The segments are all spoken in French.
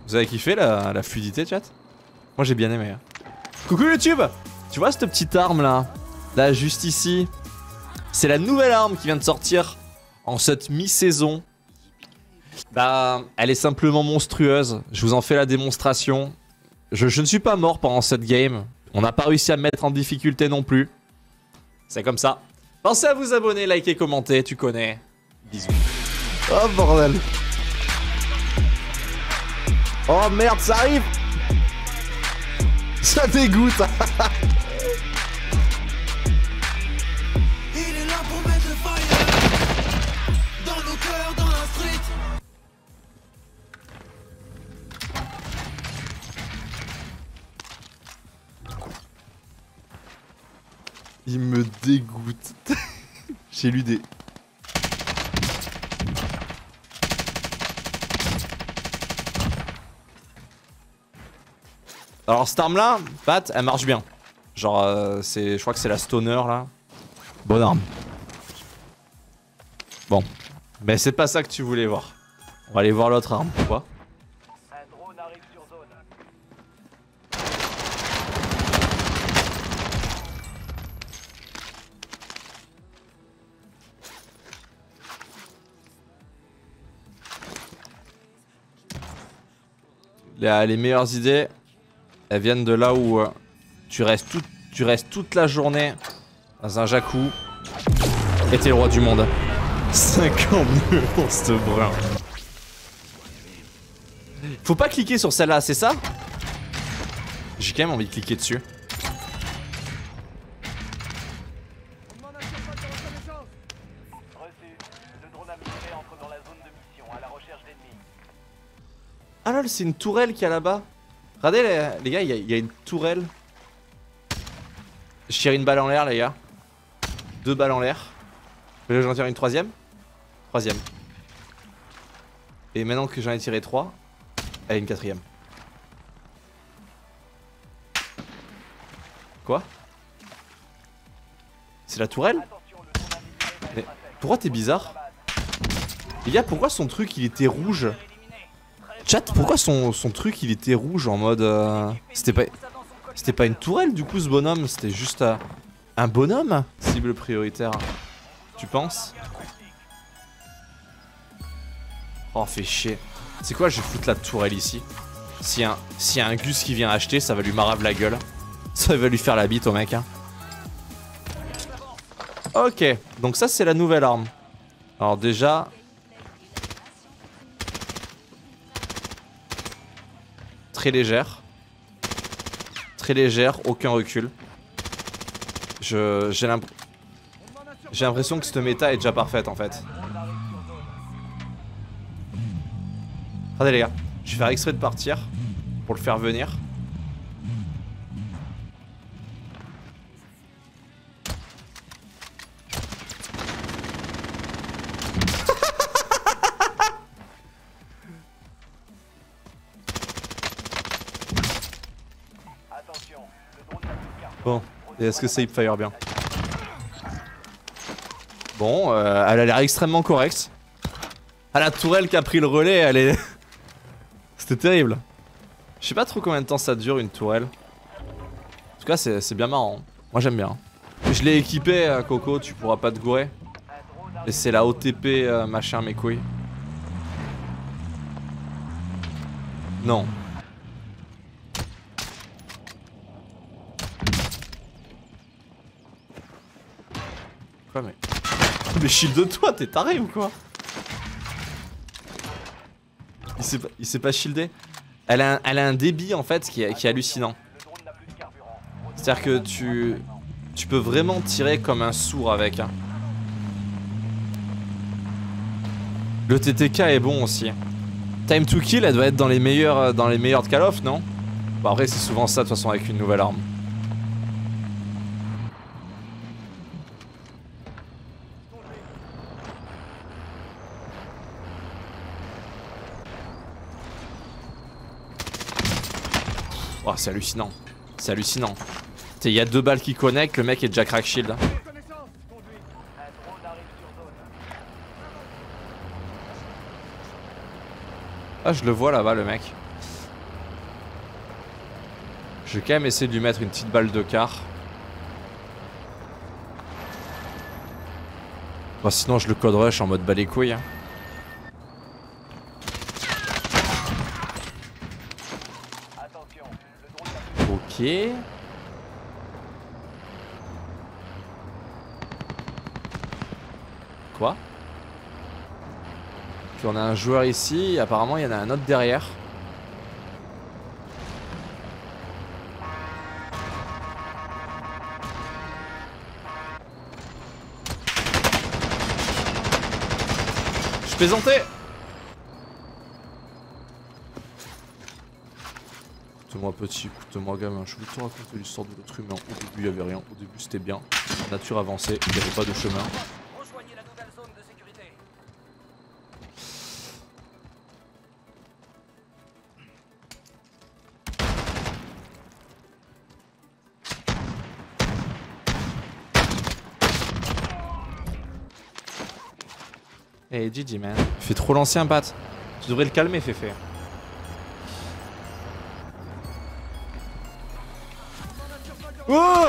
Vous avez kiffé la fluidité, chat? Moi j'ai bien aimé. Coucou YouTube! Tu vois cette petite arme là? Là, juste ici. C'est la nouvelle arme qui vient de sortir en cette mi-saison. Bah, elle est simplement monstrueuse. Je vous en fais la démonstration. Je ne suis pas mort pendant cette game. On n'a pas réussi à me mettre en difficulté non plus. C'est comme ça. Pensez à vous abonner, liker, commenter, tu connais. Bisous. Oh bordel. Oh merde, ça arrive. Ça dégoûte. Il est là pour mettre le fire dans nos cœurs, dans la street. Il me dégoûte. J'ai lu des... Alors cette arme là, Pat, elle marche bien. Genre, je crois que c'est la stoner là. Bonne arme. Bon. Mais c'est pas ça que tu voulais voir. On va aller voir l'autre arme, pourquoi? Un drone arrive sur zone. Les meilleures idées, elles viennent de là où tu restes toute la journée dans un jacuzzi et t'es le roi du monde. 50 euros, ce brun. Faut pas cliquer sur celle-là, c'est ça? J'ai quand même envie de cliquer dessus. Reçu. Le drone amélioré entre dans la zone de mission à la recherche d'ennemis. Ah lol, c'est une tourelle qu'il y a là-bas. Regardez les gars, il y a une tourelle. Je tire une balle en l'air les gars. 2 balles en l'air. J'en tire une troisième. Troisième. Et maintenant que j'en ai tiré 3, elle est une quatrième. Quoi? C'est la tourelle? Mais pourquoi t'es bizarre? Les gars, pourquoi son truc il était rouge? Chat, pourquoi son truc il était rouge en mode... C'était pas une tourelle du coup ce bonhomme, c'était juste un bonhomme? Cible prioritaire. Tu penses? Oh fait chier. C'est quoi, je vais foutre la tourelle ici. S'il y a un Gus qui vient acheter, ça va lui marave la gueule. Ça va lui faire la bite au mec hein. Ok, donc ça c'est la nouvelle arme. Alors déjà... Très légère. Très légère, aucun recul. J'ai l'impression que cette méta est déjà parfaite en fait. Regardez les gars, je vais faire exprès de partir pour le faire venir. Bon, et est-ce que ça hipfire bien? Bon, elle a l'air extrêmement correcte. Ah, la tourelle qui a pris le relais, elle est... C'était terrible. Je sais pas trop combien de temps ça dure une tourelle. En tout cas, c'est bien marrant. Moi j'aime bien. Je l'ai équipé, Coco, tu pourras pas te gourer. Et c'est la OTP machin mes couilles. Non. Quoi mais... Mais shield-toi, t'es taré ou quoi? Il s'est pas shieldé. Elle a un débit en fait qui est hallucinant. C'est-à-dire que tu peux vraiment tirer comme un sourd avec. Hein. Le TTK est bon aussi. Time to kill, elle doit être dans les meilleurs de Call of, non? Bon après c'est souvent ça de toute façon avec une nouvelle arme. Oh, c'est hallucinant. C'est hallucinant. Il y a 2 balles qui connectent, le mec est déjà crack shield. Ah, je le vois là-bas, le mec. Je vais quand même essayer de lui mettre une petite balle de quart. Bon, sinon je le code rush en mode bas les couilles. Hein. Ok. Quoi? Puis on a un joueur ici, et apparemment il y en a un autre derrière. Je plaisantais. Écoute-moi petit, écoute-moi gamin, je voulais te raconter l'histoire de l'être humain. Au début il n'y avait rien, au début c'était bien. La nature avançait, il n'y avait pas de chemin. Rejoignez la nouvelle zone de sécurité. Hey GG man. Il fait trop l'ancien Pat. Tu devrais le calmer Féfé. Oh!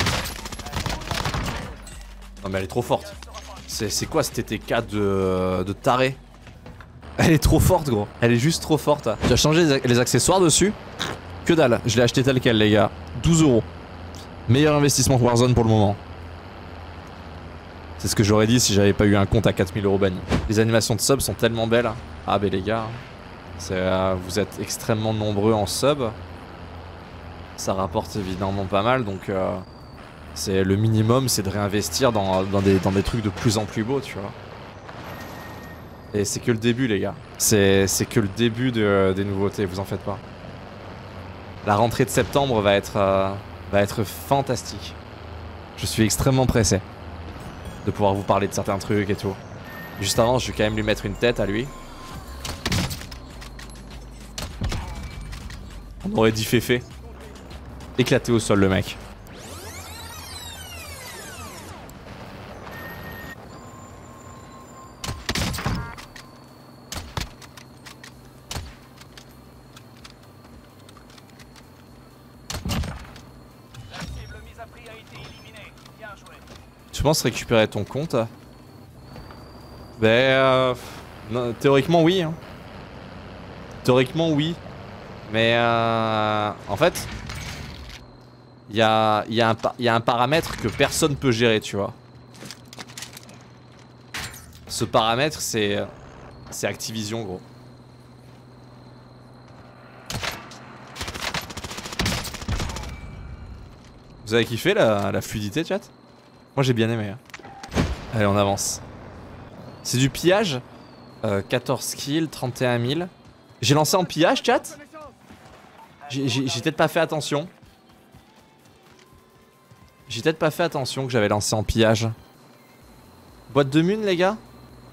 Non mais elle est trop forte. C'est quoi cette TTK de taré? Elle est trop forte gros. Elle est juste trop forte. Tu as changé les accessoires dessus? Que dalle. Je l'ai acheté tel quel les gars. 12 €. Meilleur investissement Warzone pour le moment. C'est ce que j'aurais dit si j'avais pas eu un compte à 4000 € banni. Les animations de sub sont tellement belles. Ah ben les gars, vous êtes extrêmement nombreux en sub. Ça rapporte évidemment pas mal, donc c'est le minimum, c'est de réinvestir dans des trucs de plus en plus beaux, tu vois. Et c'est que le début les gars. C'est que le début des nouveautés, vous en faites pas. La rentrée de septembre va être fantastique. Je suis extrêmement pressé de pouvoir vous parler de certains trucs et tout. Juste avant, je vais quand même lui mettre une tête à lui. On aurait dit Féfé. Éclaté au sol le mec. La cible mise à prix a été éliminée. Bien joué. Tu penses récupérer ton compte? Ben non, théoriquement oui hein. Théoriquement oui. Mais en fait il y a un paramètre que personne peut gérer, tu vois. Ce paramètre c'est Activision gros. Vous avez kiffé la fluidité chat? Moi j'ai bien aimé hein. Allez on avance. C'est du pillage 14 kills, 31 000. J'ai lancé en pillage chat. J'ai peut-être pas fait attention. J'ai peut-être pas fait attention que j'avais lancé en pillage. Boîte de mun les gars.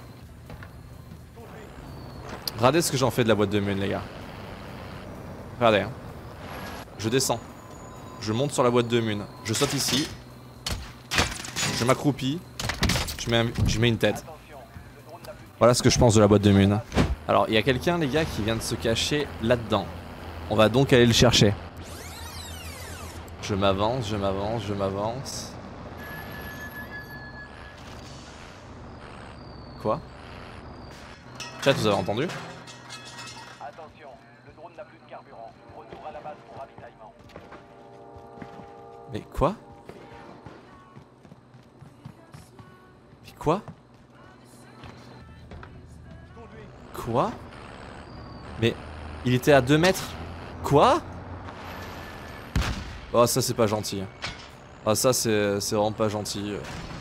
Regardez ce que j'en fais de la boîte de mun les gars. Regardez hein. Je descends. Je monte sur la boîte de mun. Je saute ici. Je m'accroupis. Je mets une tête. Voilà ce que je pense de la boîte de mun. Alors il y a quelqu'un les gars qui vient de se cacher là-dedans. On va donc aller le chercher. Je m'avance, je m'avance, je m'avance. Quoi? Chat, vous avez entendu? Attention, le drone n'a plus de carburant. Retour à la base pour ravitaillement. Mais quoi? Mais quoi? Quoi? Mais il était à 2 mètres. Quoi? Oh ça c'est pas gentil. Ah ça c'est vraiment pas gentil.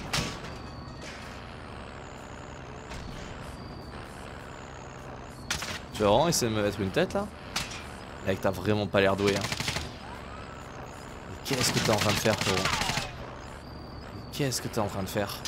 Tu vas vraiment essayer de me mettre une tête là? Mec t'as vraiment pas l'air doué hein. Mais qu'est-ce que t'es en train de faire frérot? Qu'est-ce que t'es en train de faire?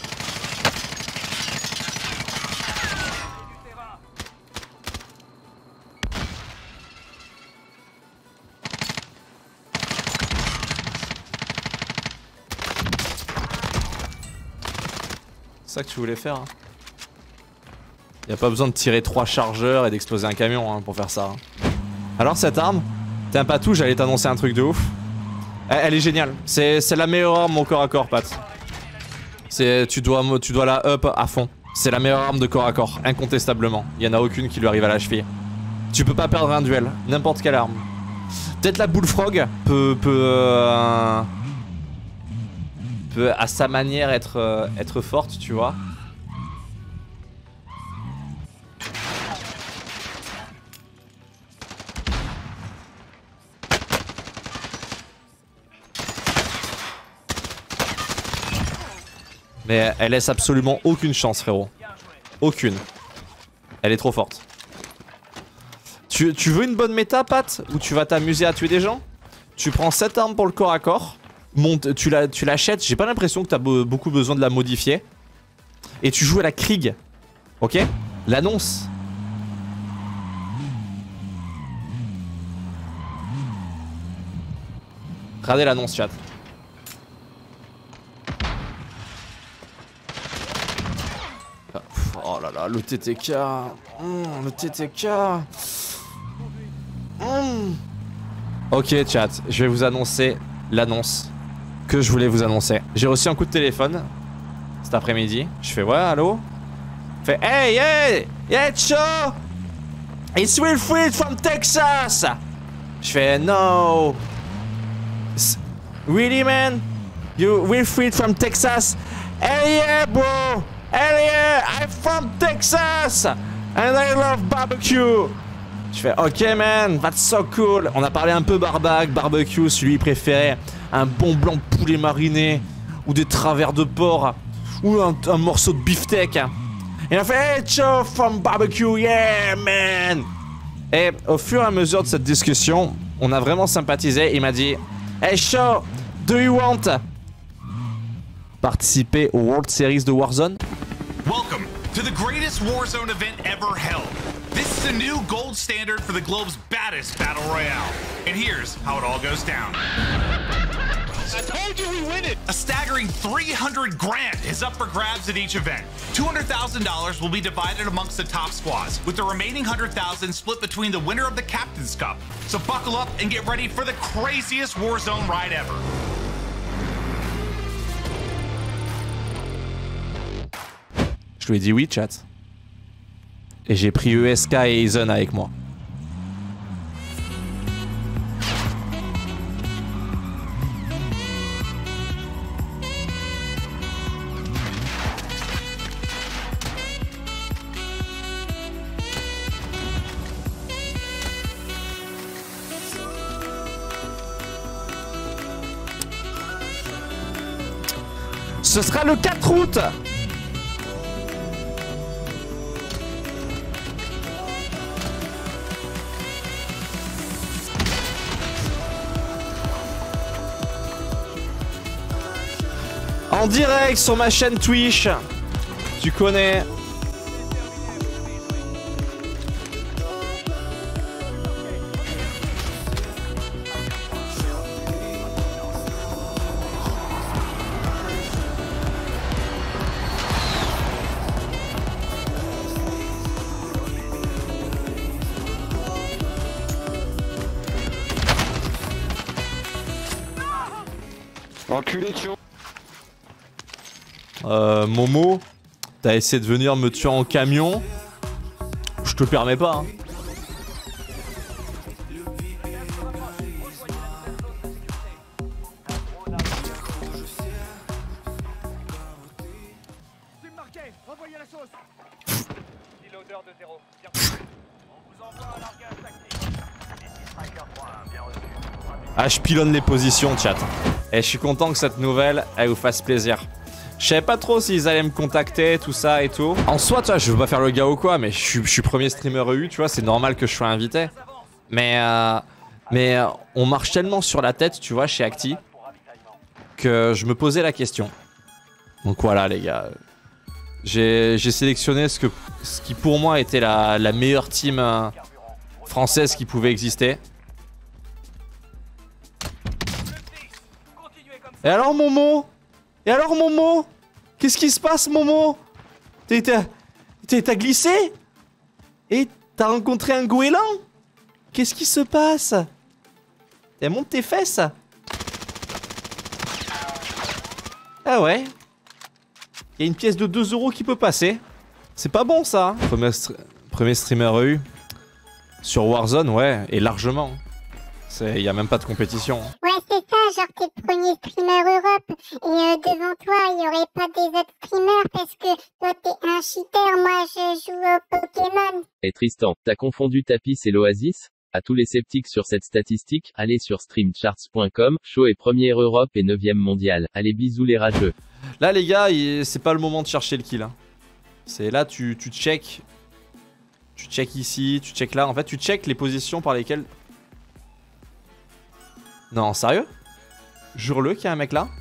C'est ça que tu voulais faire hein. Y a pas besoin de tirer 3 chargeurs et d'exploser un camion hein, pour faire ça hein. Alors cette arme, t'es un patou, j'allais t'annoncer un truc de ouf. Elle est géniale. C'est la meilleure arme au corps à corps, Pat. Tu dois la up à fond. C'est la meilleure arme de corps à corps, incontestablement. Il y en a aucune qui lui arrive à la cheville. Tu peux pas perdre un duel, n'importe quelle arme. Peut-être la bullfrog peut à sa manière être forte, tu vois. Mais elle laisse absolument aucune chance, frérot. Aucune. Elle est trop forte. Tu veux une bonne méta, Pat, où tu vas t'amuser à tuer des gens? Tu prends cette arme pour le corps à corps. Tu l'achètes. J'ai pas l'impression que t'as beaucoup besoin de la modifier. Et tu joues à la Krieg. Ok? L'annonce. Regardez l'annonce, chat. Oh là là, le TTK. Le TTK. Ok, chat, je vais vous annoncer l'annonce que je voulais vous annoncer. J'ai reçu un coup de téléphone cet après-midi. Je fais ouais, allô? Je fais hey, hey, yeah, Cho! It's Wilfried from Texas! Je fais no. Really, man? You Wilfried from Texas? Hell yeah, bro! Hell yeah! I'm from Texas! And I love barbecue! Je fais ok man, that's so cool. On a parlé un peu barbecue, celui préféré un bon blanc de poulet mariné ou des travers de porc ou un morceau de beefsteak. Et on a fait hey Cho from barbecue, yeah man. Et au fur et à mesure de cette discussion, on a vraiment sympathisé. Il m'a dit hey Cho, do you want participer au World Series de Warzone? Welcome to the greatest Warzone event ever held. This is a new gold standard for the globe's baddest battle royale. And here's how it all goes down. I told you we win it! A staggering 300 grand is up for grabs at each event. $200,000 will be divided amongst the top squads, with the remaining 100,000 split between the winner of the Captain's Cup. So buckle up and get ready for the craziest Warzone ride ever. Je lui ai dit oui, chat. Et j'ai pris ESK et Aizen avec moi. Ce sera le 4 août. En direct sur ma chaîne Twitch. Tu connais. Enculé de chaud. Momo, t'as essayé de venir me tuer en camion. Je te permets pas. Hein. Ah, je pilonne les positions, chat. Et je suis content que cette nouvelle, elle vous fasse plaisir. Je savais pas trop s'ils allaient me contacter, tout ça et tout. En soi, tu vois, je veux pas faire le gars ou quoi, mais je suis premier streamer EU, tu vois, c'est normal que je sois invité. Mais on marche tellement sur la tête, tu vois, chez Acti, que je me posais la question. Donc voilà, les gars. J'ai sélectionné ce qui pour moi était la meilleure team française qui pouvait exister. Et alors, Momo? Et alors, Momo? Qu'est-ce qui se passe, Momo? T'as glissé? Et t'as rencontré un goéland? Qu'est-ce qui se passe? Elle monte tes fesses? Ah ouais. Il y a une pièce de 2 € qui peut passer. C'est pas bon ça. Premier streamer EU. Sur Warzone, ouais, et largement. Il y a même pas de compétition. Ouais, c'est ça, genre t'es premier streamer Europe et devant toi, il y aurait pas des autres streamers parce que toi t'es un cheater, moi je joue au Pokémon. Et Tristan, t'as confondu Tapis et l'Oasis? À tous les sceptiques sur cette statistique, allez sur streamcharts.com, Show est première Europe et 9ème mondial. Allez bisous les rageux. Là les gars, c'est pas le moment de chercher le kill. Hein. C'est là, tu check. Tu check ici, tu check là. En fait, tu check les positions par lesquelles... Non, sérieux? Jure-le qu'il y a un mec là.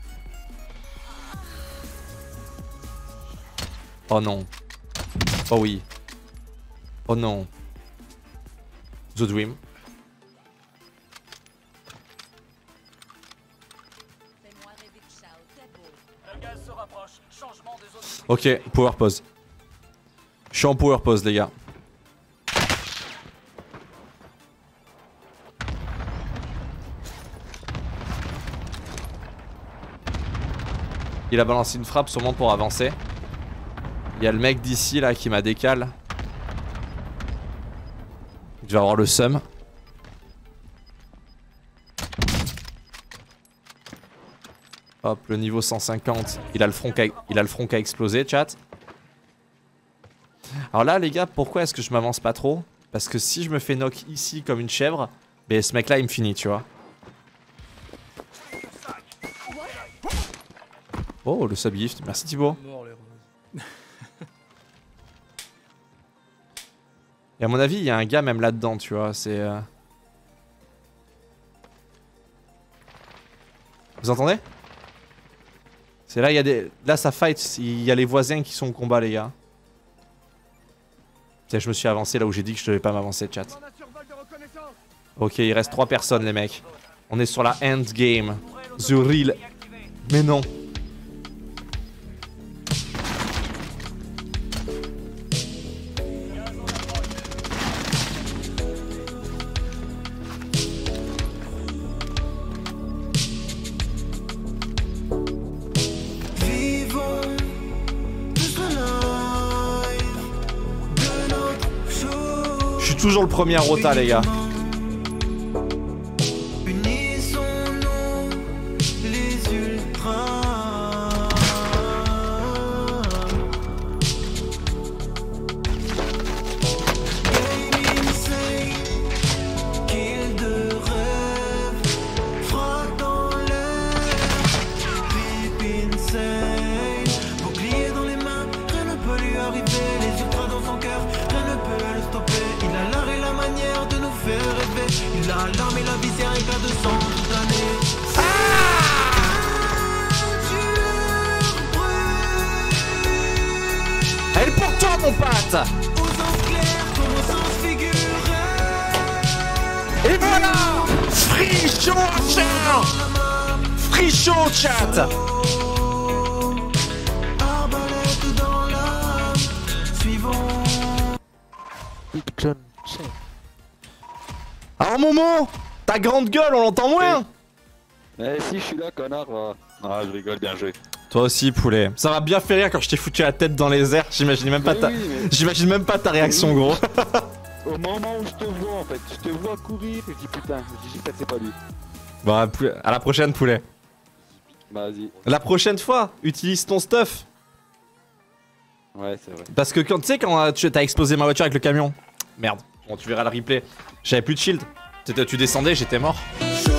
Oh non. Oh oui. Oh non. The Dream. Ok, power pause. Je suis en power pause les gars. Il a balancé une frappe sûrement pour avancer. Il y a le mec d'ici là qui m'a décalé. Je vais avoir le seum. Hop, le niveau 150. Il a le front qui a explosé, chat. Alors là les gars, pourquoi est-ce que je m'avance pas trop? Parce que si je me fais knock ici comme une chèvre, ben ce mec là il me finit, tu vois. Oh, le subgift. Merci Thibaut. Et à mon avis, il y a un gars même là-dedans, tu vois. C'est... Vous entendez? C'est là, il y a des... Là, ça fight. Il y a les voisins qui sont au combat, les gars. Tiens, je me suis avancé là où j'ai dit que je devais pas m'avancer, chat. Ok, il reste 3 personnes, les mecs. On est sur la endgame. The real... Mais non. Toujours le premier rota les gars. Elle est pour toi mon pote. Et voilà. Frichon chat. Frichon chat. Alors Momo, ta grande gueule, on l'entend moins. Eh si, je suis là, connard. Ah, je rigole, bien joué. Toi aussi, poulet. Ça m'a bien fait rire quand je t'ai foutu la tête dans les airs. J'imagine même pas ta réaction, gros. Au moment où je te vois, en fait, je te vois courir et je dis putain, c'est pas lui. Bon, à la prochaine, poulet. Vas-y. La prochaine fois, utilise ton stuff. Ouais, c'est vrai. Parce que quand tu sais, quand tu as explosé ma voiture avec le camion. Merde, bon, tu verras le replay. J'avais plus de shield. Tu descendais, j'étais mort.